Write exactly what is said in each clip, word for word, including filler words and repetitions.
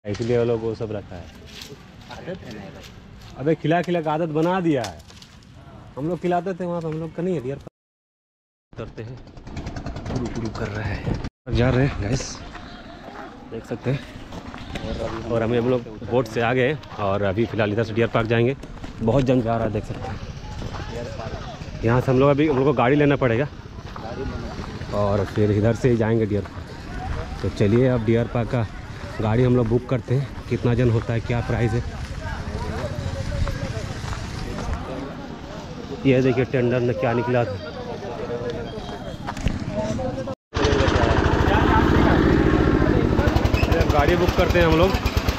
इसलिए वो लोग वो सब रखा है। आदत है ना, अबे खिला खिला का आदत बना दिया है। हम लोग खिलाते थे वहाँ पे, हम लोग का नहीं है डियर करते हैं। गुरु गुरु कर रहा है, जा रहे हैं गैस, देख सकते हैं। और हमें हम लोग बोट से आ गए और अभी फ़िलहाल इधर से डियर पार्क जाएंगे। बहुत जन जा रहा है, देख सकते हैं। यहाँ से हम लोग अभी हम लोग को गाड़ी लेना पड़ेगा और फिर इधर से ही जाएंगे डियर पार्क। तो चलिए अब डियर पार्क का गाड़ी हम लोग बुक करते हैं। कितना जन होता है, क्या प्राइस है, ये देखिए टेंडर ने क्या निकला था। गाड़ी बुक करते हैं हम लोग,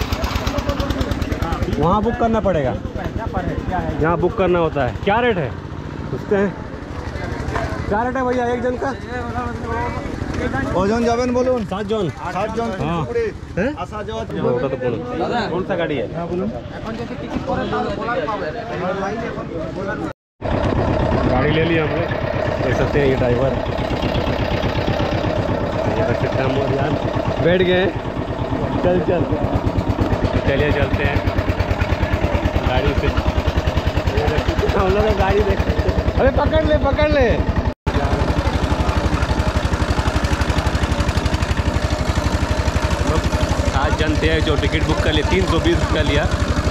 वहाँ बुक करना पड़ेगा, यहाँ बुक करना होता है। क्या रेट है पूछते हैं, क्या रेट है भैया एक जन का? ओजन जावेन बोलून सात जन सात जन हाँ हैं आसा जावा होता तो बोलो कौन सा गाड़ी है? गाड़ी ले लिया हमने, देख सकते हैं। ये ड्राइवर ये देख सकते हैं, हम यार बैठ गए। चल चल चलिए चलते हैं गाड़ी से। हम लोग का गाड़ी देख सकते हैं। अरे पकड़ ले पकड़ ले। आज जनते हैं जो टिकट बुक कर लिए, तीन सौ बीस रुपया लिया।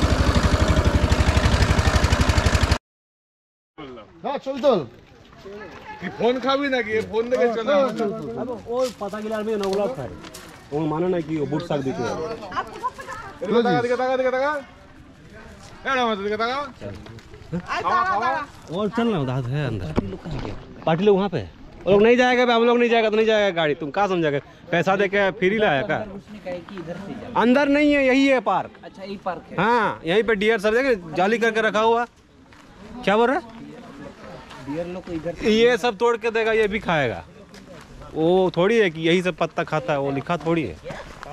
हाँ चल चल फोन खाबी ना कि फोन देके चला। अब वो पता गिला में नगुला था, वो माना ना कि वो बुट साक दिखे। दिखा दिखा दिखा दिखा दिखा एड़ा मत दिखा दिखा और चल ना उधर है अंदर पार्टी लोग वहाँ पे। वो लोग नहीं जाएगा, हम लोग नहीं जाएगा तो नहीं जाएगा गाड़ी। तुम कहाँ समझाएगा, पैसा दे के फ्री लाया का? अंदर नहीं है, यही है पार्क। अच्छा यही पार्क है? हाँ यहीं पे डियर सब देखे जाली करके रखा हुआ। क्या बोल रहा है? डियर लोग को इधर ये सब तोड़ के देगा, ये भी खाएगा। वो थोड़ी है कि यही सब पत्ता खाता है, वो लिखा थोड़ी है।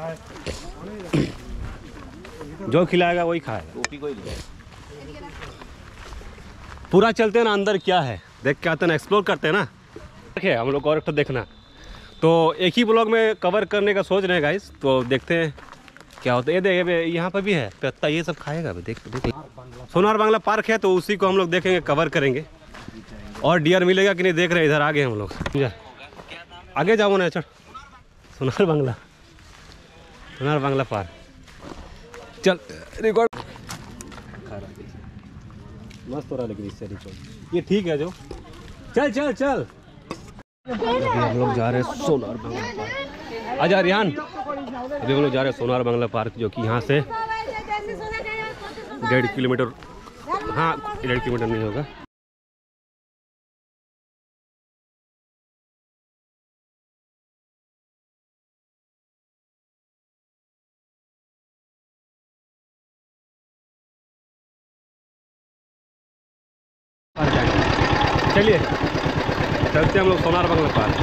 जो खिलाएगा वही खाएगा। पूरा चलते हैं ना अंदर, क्या है देख के आते हैं ना, एक्सप्लोर करते हैं ना। देखिए हम लोग और एक तो देखना, तो एक ही ब्लॉग में कवर करने का सोच रहे हैं गाइस। तो देखते हैं क्या होता है। ये देखिए यहाँ पर भी है पत्ता, ये सब खाएगा। देख देखिए सोनार बांग्ला पार्क है, तो उसी को हम लोग देखेंगे, कवर करेंगे। और डियर मिलेगा कि नहीं देख रहे हैं। इधर आगे हम लोग आगे जाओ ना, चल सोनार बांग्ला सोनार बांग्ला पार्क चल। रिकॉर्ड मस्त हो रहा है लेकिन इससे रिकॉर्ड ये ठीक है जो। चल चल चल अभी हम लोग जा रहे हैं सोनार बांग्ला पार्क। आजा रिहान, अभी हम लोग जा रहे हैं सोनार बांग्ला पार्क, जो कि यहाँ से डेढ़ किलोमीटर, हाँ डेढ़ किलोमीटर नहीं होगा। चलिए चलते हम लोग सोनार बांग्ला पार्क।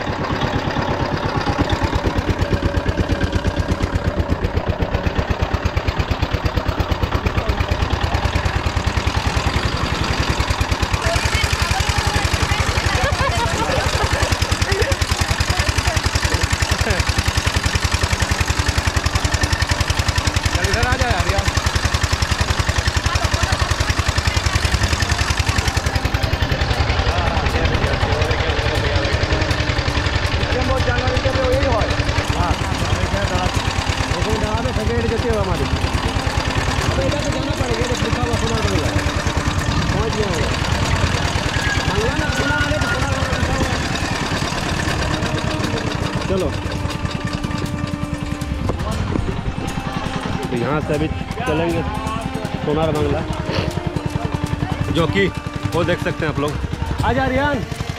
इधर आ जा यार यार। हमारी अब इधर तो जाना पड़ेगा, तो लिखा हुआ सोनार बांग्ला पहुँच गया होगा। बांग्ला ना सोनार वाले तो सोनार बांग्ला लिखा हुआ। चलो तो यहाँ से अभी चलेंगे सोनार बांग्ला, जो कि वो देख सकते हैं आप लोग। आजा रियान,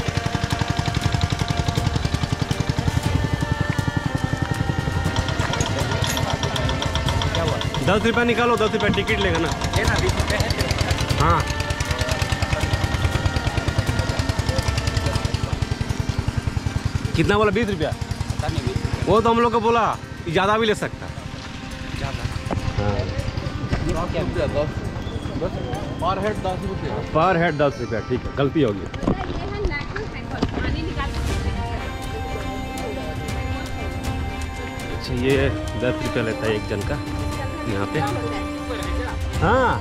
दस रुपया निकालो, दस रुपया टिकट लेगा ना। हाँ कितना बोला? बीस रुपया। वो तो हम लोग को बोला ज़्यादा भी ले सकता। पर हेड दस रुपया पर हेड दस रुपया, ठीक है, गलती होगी। अच्छा ये दस रुपया लेता है एक जन का। यहाँ पे। हाँ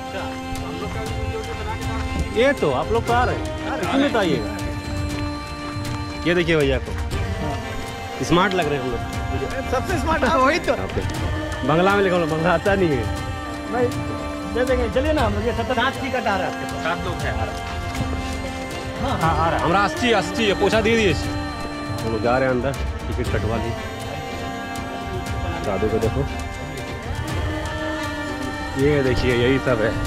ये तो आप लोग तो आ रहे हैं, इसमें तो आइएगा। ये देखिए भैया को स्मार्ट लग रहे हैं हम लोग, सबसे स्मार्ट वही तो। बंगला में लिखा, बंगला आता नहीं है भाई दे देंगे, चलिए ना। हम लोग सात टिकट आ रहा है, सात लोग हैं। हाँ हाँ आ रहा है। हमारा अस्सी अस्सी है, पोछा दे दिए। हम लोग जा रहे हैं अंदर, टिकट कटवा ली। दादू को देखो, ये देखिए यही सब है,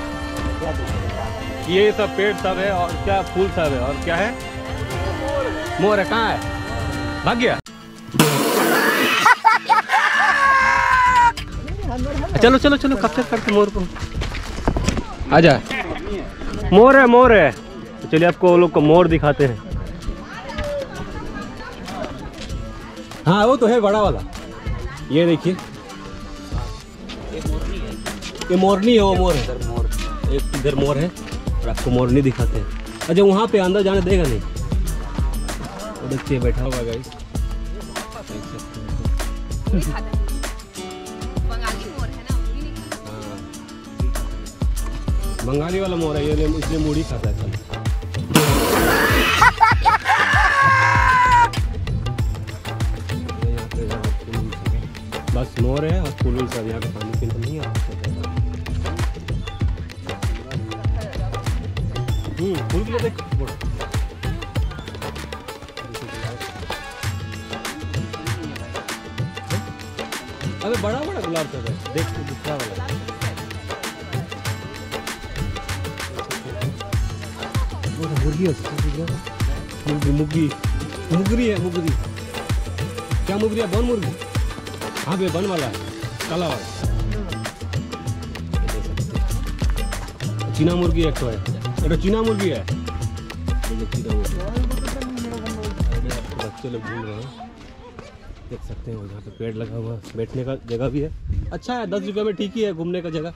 ये सब पेड़ सब है और क्या फूल सब है और क्या है, मोर है। कहाँ है, भाग गया। चलो चलो चलो, कैप्चर करते मोर को, आ जा। मोर है, मोर है। तो चलिए आपको वो लोग को मोर दिखाते हैं। हाँ वो तो है बड़ा वाला, ये देखिए ये मोरनी है, वो मोर है। मोर एक इधर मोर है और आपको मोरनी दिखाते हैं। अच्छा वहाँ पे अंदर जाने देगा नहीं, वो देखिए बैठा हुआ गाइस। बंगाली वाला मोर है ये, इसलिए मूढ़ी खाता है। बस मोर है और फूल सब, यहाँ का पानी पीने नहीं आ सकता। हम्म फूल के लिए देख, अबे बड़ा बड़ा गुलाब सब है, देख दूसरा वाला। मुर्गी मुर्गी मुर्गी मुगरी है, मुगरी क्या मुगरी है, बन मुर्गी। हाँ भैया बन वाला है, काला वाला। चीना मुर्गी एक तो है, एक चीना मुर्गी है। चीना मुर्गी बच्चे लोग घूम रहे हैं, देख सकते हैं। यहाँ पे पेड़ लगा हुआ, बैठने का जगह भी है, अच्छा है। दस रुपये में ठीक ही है घूमने का जगह।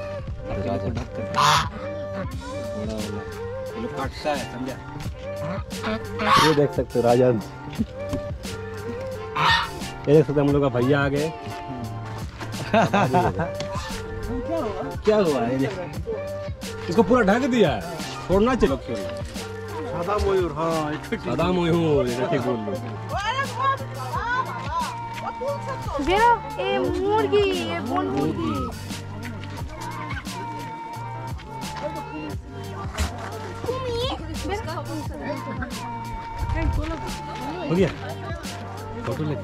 ये देख सकते हो राजा, ये देख सकते हैं हम लोग का भैया आ गए। क्या हुआ है, इसको पूरा ढक दिया है, छोड़ना चाहिए। सादा मयूर, हाँ सादा मयूर, ठीक बोल लो। ये मुर्गी, ये बोन मुर्गी। हो गया फोटो ले,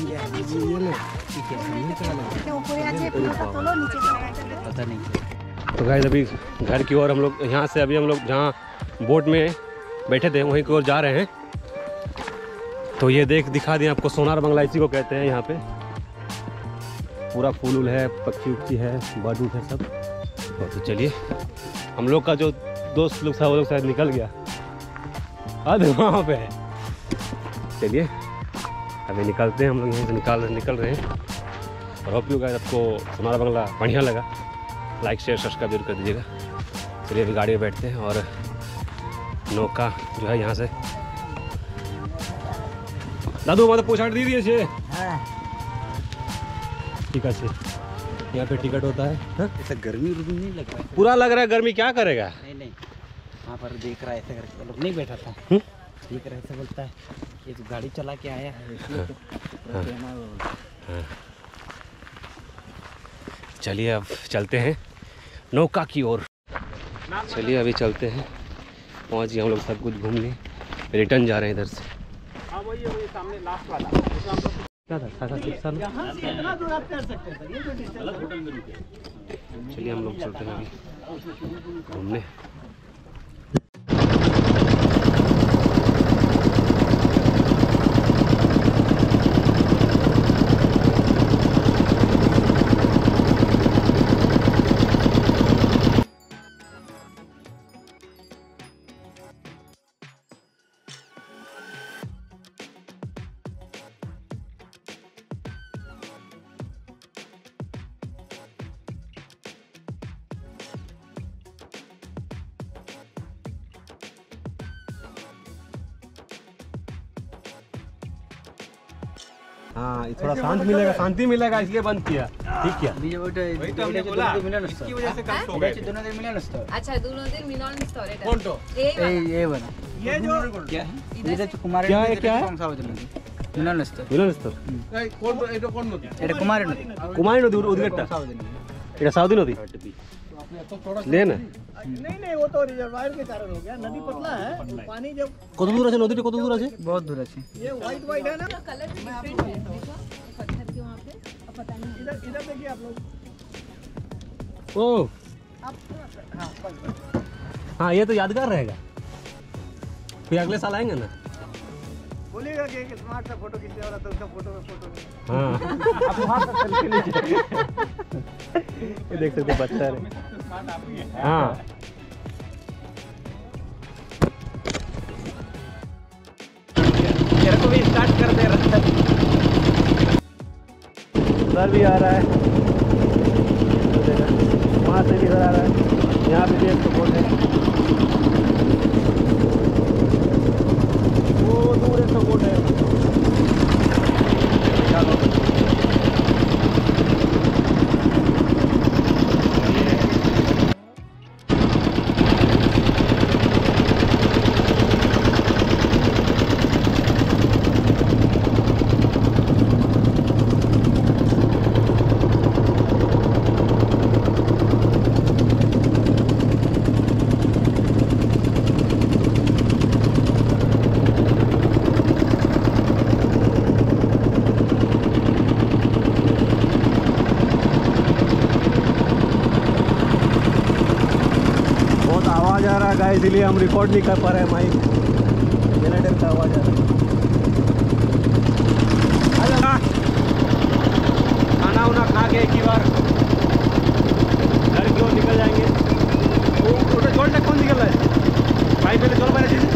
पता नहीं। तो गाइस अभी घर की ओर हम लोग, यहाँ से अभी हम लोग जहाँ बोट में बैठे थे वहीं की ओर जा रहे हैं। तो ये देख दिखा दिए आपको, सोनार बंगला इसी को कहते हैं। यहाँ पे पूरा फूल उल है, पक्षी उक्षी है, बर्ड उड है सब। तो चलिए हम लोग का जो दोस्त लोग था वो लोग शायद निकल गया, आज वहाँ पे है। चलिए अभी निकलते हैं हम लोग, यहीं से निकाल निकल रहे हैं। और होप यू गाइस आपको सोनार बंगला बढ़िया लगा, लाइक शेयर सब्सक्राइब जरूर कर दीजिएगा। चलिए अभी गाड़ी में बैठते हैं और नौका जो है यहाँ से, दादू हमारा पोछाड़ दी दिए छे। ठीक है, यहाँ पे टिकट होता है। ऐसा गर्मी उर्मी नहीं लग रहा है, पूरा लग रहा है गर्मी, क्या करेगा। नहीं नहीं वहाँ पर देख रहा है ऐसा करके, लोग नहीं बैठा था, हुँ? देख रहा है ऐसा बोलता है, ये तो गाड़ी चला के आया है इसलिए तो। हाँ। हाँ। चलिए अब चलते हैं नौका की ओर। चलिए अभी चलते हैं, पहुँच गए हम लोग, सब कुछ घूम लिए, रिटर्न जा रहे हैं इधर से। हाँ वही वही सामने लास्ट वाला, क्या था खासा शिक्षा। यहाँ से इतना दूर आप कर सकते हैं सर, ये जो डिस्टेंस। चलिए हम लोग चलते हैं अभी घूमने। हाँ थोड़ा शांत मिलेगा, शांति मिलेगा इसलिए बंद किया। ठीक क्या वही तो हमने बोला इसकी वजह से कष्ट हो गए थे। আচ্ছা দুনোদের মিলন স্তর এটা কোনটো? এই এই এই বনা ये जो क्या है এটা তো কুমার क्या है, क्या है? মিলন স্তর মিলন স্তর এই কোন এটা কোন নদী? এটা কুমার নদী কুমারী নদী ওদিকেরটা এটা সাউদি নদী ले ना नहीं नहीं वो तो रिजर्वायर के कारण हो गया नदी पतला है पानी जब কত দূর আছে নদীটা কত দূর আছে बहुत दूर है ये व्हाइट व्हाइट है ना कलर डिफरेंट है देखो पत्थर के वहां पे अब पता नहीं इधर इधर देखिए आप लोग ओ हाँ बस बस हाँ ये तो यादगार रहेगा फिर अगले साल आएंगे ना बोलिएगा कि एक स्मार्ट सा फोटो खींचने वाला तो उसका फोटो में फोटो नहीं हाँ आप वहाँ से सेल्फी लीजिए ये देख सकते हैं बच्चा है हाँ तेरे को भी स्टार्ट कर दे रहा उधर भी आ रहा है वहाँ से भी इधर आ रहा है यहाँ पे भी एक तो बोट है वो दूर एक तो बोट है आवाज आ रहा है इसलिए हम रिकॉर्ड नहीं कर पा रहे हैं माइक जनरेटर का आवाज आ रहा है खाना वाना खा के एक ही बार घर की ओर निकल जाएंगे वो छोड़ तक कौन निकल रहा है भाई पहले चलो पहले चीज़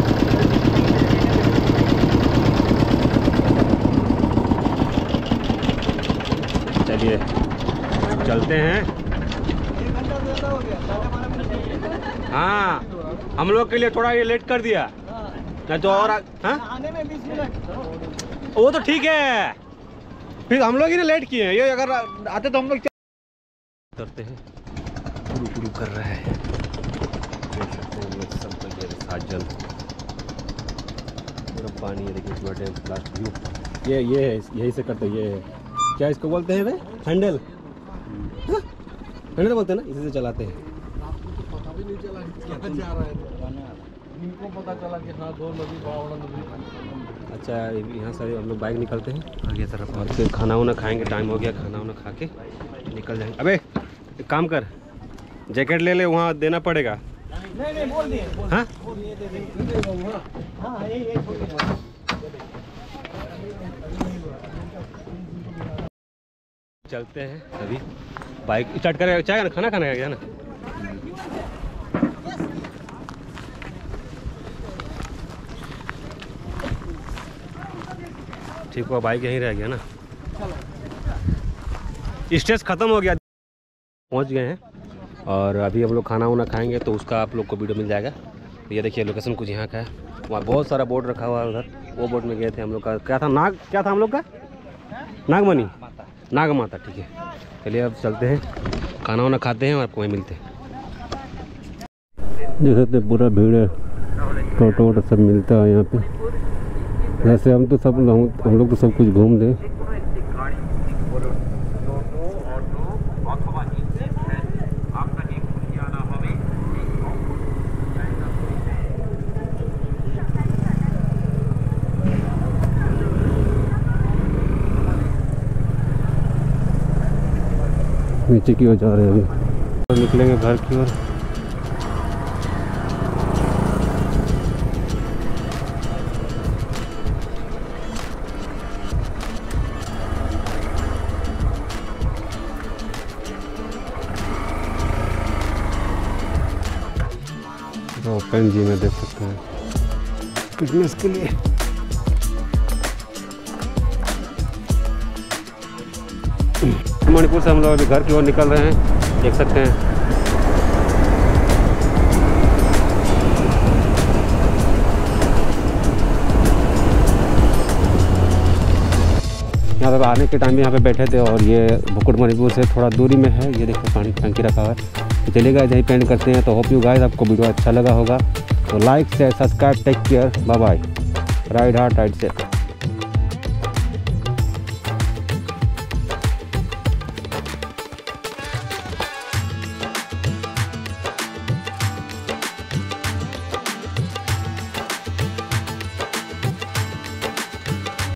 चलिए चलते हैं हाँ हम लोग के लिए थोड़ा ये लेट कर दिया नहीं तो और हाँ आने में बीस मिनट वो तो ठीक है फिर हम लोग ही ने लेट किए हैं ये अगर आते तो हम लोग करते हैं गुरु गुरु कर रहा है देख सकते हैं ये सब ये साजन पूरा पानी है देखिए पूरा डैम लास्ट व्यू ये ये है यही से करते हैं ये है क्या इसको बोलते हैं भाई हैंडल हैंडल बोलते हैं ना इसी से चलाते हैं पता भी नहीं चला कहाँ जा रहा है इनको पता चला कि हाँ दो नदी बावड़ा नदी। अच्छा यहाँ से हम लोग बाइक निकलते हैं आगे तरफ और फिर खाना वाना खाएंगे टाइम हो गया खाना वाना खा के निकल जाएंगे अबे एक काम कर जैकेट ले ले वहाँ देना पड़ेगा नहीं नहीं बोल दिए हाँ हाँ ये ये चलते हैं अभी बाइक स्टार्ट करेगा चाहे ना खाना खाने का क्या ना ठीक हुआ बाइक यहीं रह गया ना स्टेज ख़त्म हो गया पहुंच गए हैं और अभी हम लोग खाना वाना खाएंगे तो उसका आप लोग को वीडियो मिल जाएगा तो ये देखिए लोकेशन कुछ यहाँ का है वहाँ बहुत सारा बोर्ड रखा हुआ है उधर वो बोर्ड में गए थे हम लोग का क्या था नाग क्या था हम लोग का नागमणि नाग माता ठीक है चलिए अब चलते हैं खाना वाना खाते हैं और आपको वहीं मिलते हैं देख सकते पूरा भीड़ है टोटो वोटो सब मिलता है यहाँ पे वैसे हम तो सब हम लोग तो सब कुछ घूम ले नीचे की ओर जा रहे हैं अभी निकलेंगे घर की ओर ओपन जी में देख सकते हैं फिटनेस के लिए मणिपुर से हम लोग अभी घर की ओर निकल रहे हैं देख सकते हैं यहाँ पे आने के टाइम में यहाँ पे बैठे थे और ये मुकुटमणिपुर से थोड़ा दूरी में है। ये देखो पानी की टंकी रखा हुआ है। तो चलिए गाइस यहीं पेंड करते हैं। तो होप यू गाइस आपको वीडियो अच्छा लगा होगा। तो like share subscribe take care bye bye. Ride hard ride से